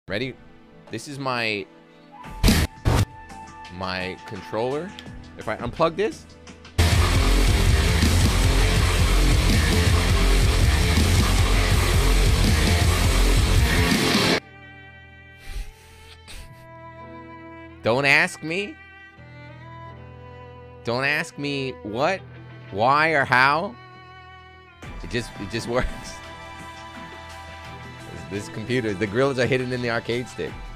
Ready? This is my controller. If I unplug this, don't ask me. Don't ask me what, why, or how. It just works. This computer, the grills are hidden in the arcade stick.